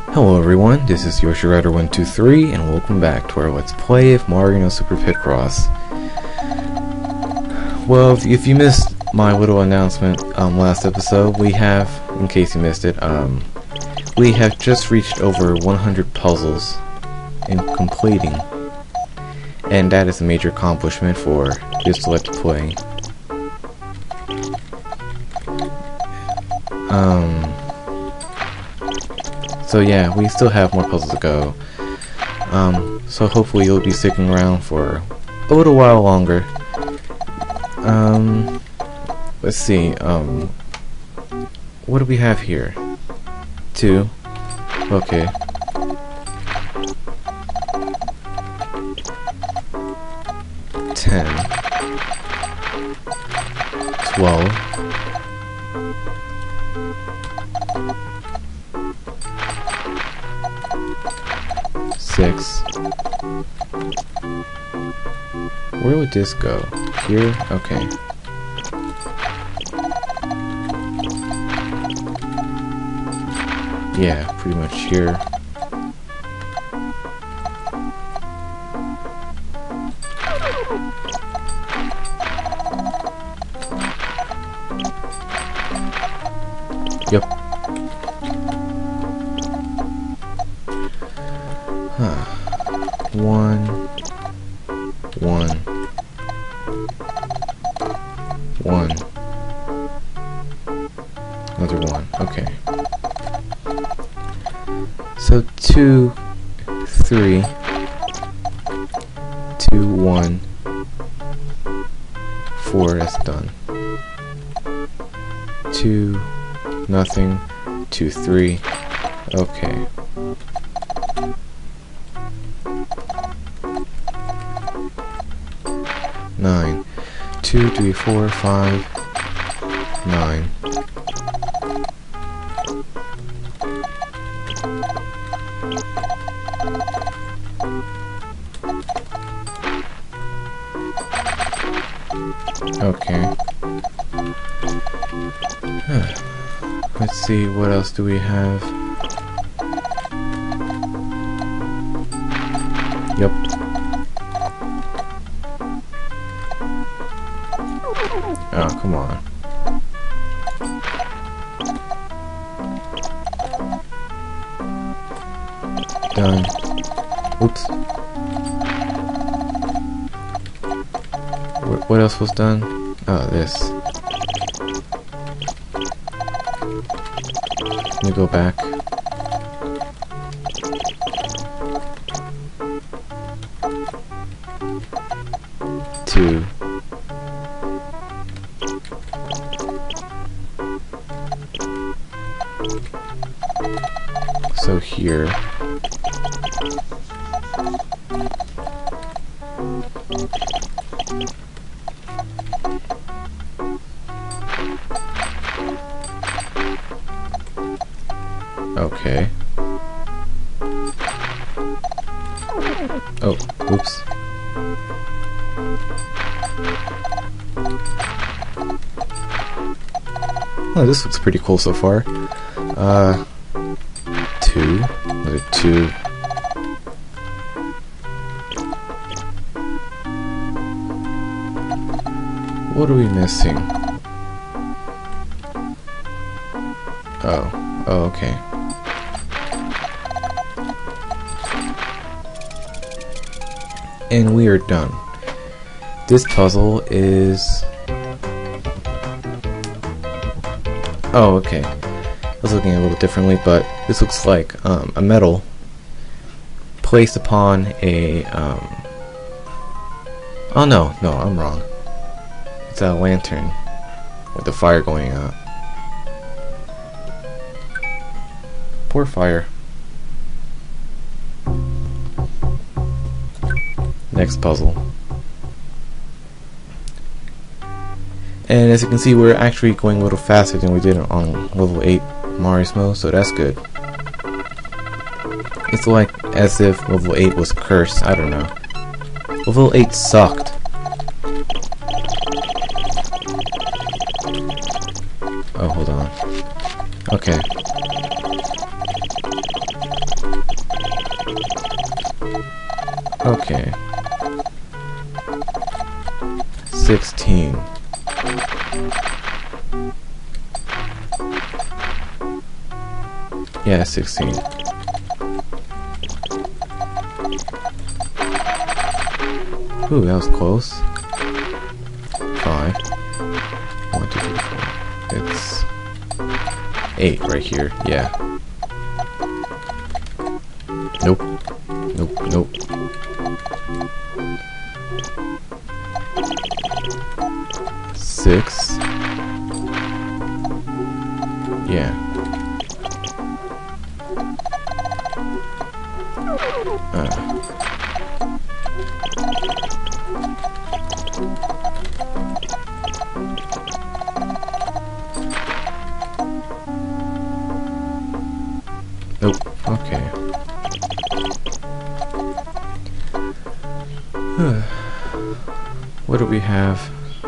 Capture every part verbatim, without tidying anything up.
Hello everyone, this is YoshiRider one two three and welcome back to our Let's Play of Mario Super Picross. Well, if, if you missed my little announcement um, last episode, we have, in case you missed it, um, we have just reached over one hundred puzzles in completing, and that is a major accomplishment for this Let's Play. Um... So yeah, we still have more puzzles to go. Um, so hopefully you'll be sticking around for a little while longer. Um, let's see. Um, what do we have here? Two. Okay. Ten. Twelve. Six. Where would this go? Here? Okay. Yeah, pretty much here. Yep. Huh. One, one, one, another one. Okay. So two, three, two, one, four. That's done. Two, nothing. Two, three. Okay. Nine. Two, three, four, five, nine. Okay. Huh. Let's see, what else do we have? Yep. Oh, come on. Done. Oops. Wh what else was done? Oh, this. Let me go back. Two. So here. Okay. Oh, oops. Oh, this looks pretty cool so far. Uh, two. Another two. What are we missing? Oh. Oh, okay. And we are done. This puzzle is... Oh, okay. I was looking at it a little differently, but this looks like um, a medal placed upon a... Um... Oh, no, no, I'm wrong. It's a lantern with the fire going out. Poor fire. Next puzzle. And as you can see, we're actually going a little faster than we did on level eight Mario's mode, so that's good. It's like as if level eight was cursed, I don't know. Level eight sucked. Oh, hold on. Okay. Okay. Sixteen. Yeah, sixteen. Ooh, that was close. Five. One, two, three, four. It's eight right here. Yeah. Nope. Nope. Nope. Six. Yeah. Uh. Nope. Okay. What do we have?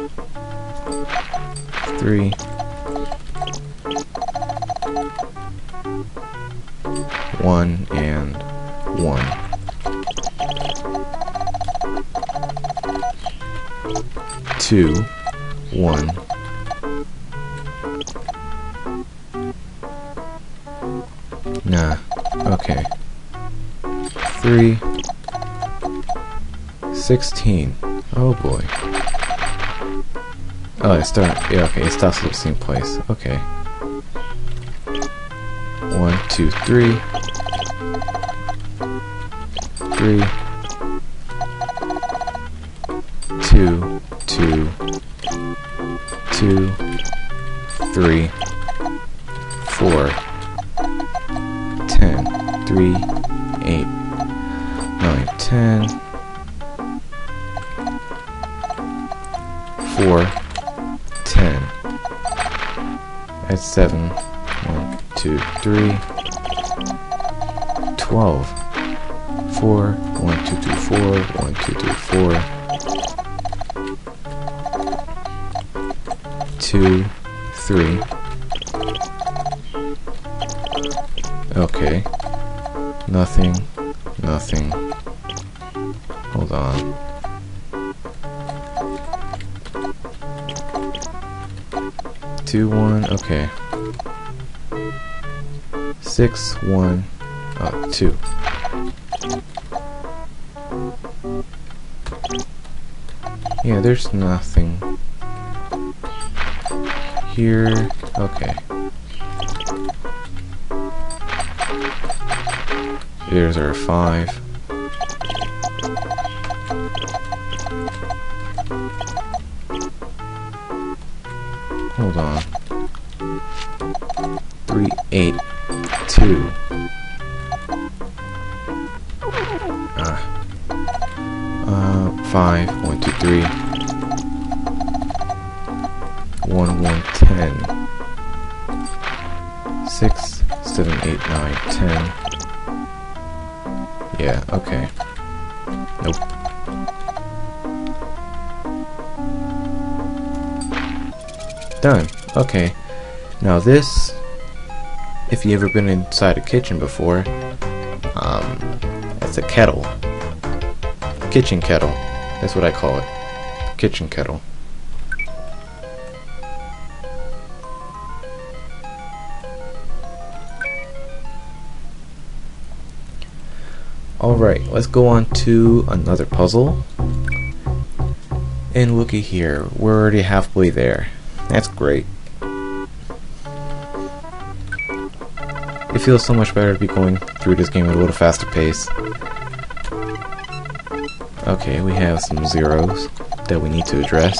Three. One and one. Two. One. Nah. Okay. Three. Sixteen. Oh boy. Oh, it start. Yeah, okay. It stops at the same place. Okay. One, two, three. Three. Two. Two. Two. Three. Four. Ten. Three. Eight. Nine. Ten. Four. Ten. That's seven. One, two, three. Twelve. Four. One, two, three, four. One, two, three, four. Two. Three. Okay. Nothing. Nothing. Hold on. Two, one, okay. Six, one, uh, two. Yeah, there's nothing here. Okay. There's our five. Hold on. Three, eight, two. Ah. Uh, five, one, two, three. One, one, ten. Six, seven, eight, nine, ten. Yeah, okay. Nope. Done. Okay. Now this, if you ever been inside a kitchen before, um, that's a kettle. Kitchen kettle. That's what I call it. Kitchen kettle. Alright, let's go on to another puzzle. And looky here, we're already halfway there. That's great. It feels so much better to be going through this game at a little faster pace. Okay, we have some zeros that we need to address.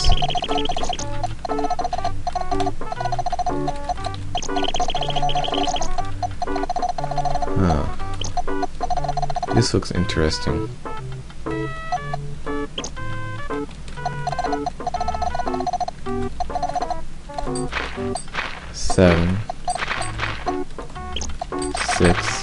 Huh. This looks interesting. Seven. Six.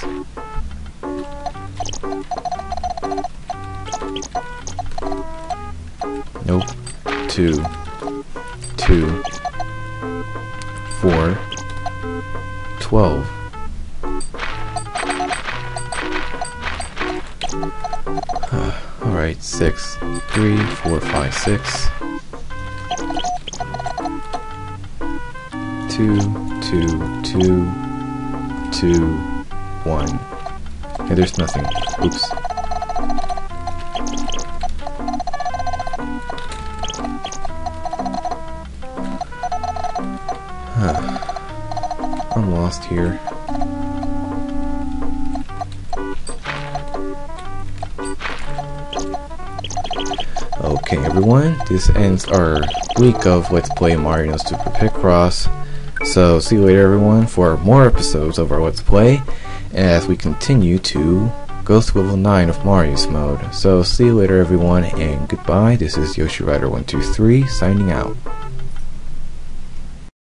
Nope. Two. Two. Four. Twelve. Alright, six, three, four, five, six. Two, two, two, two, one. Hey, there's nothing. Oops. I'm lost here. Okay, everyone, this ends our week of Let's Play Mario Super Picross. So, see you later, everyone, for more episodes of our Let's Play, as we continue to go through level nine of Mario's mode. So, see you later, everyone, and goodbye. This is YoshiRider one two three, signing out.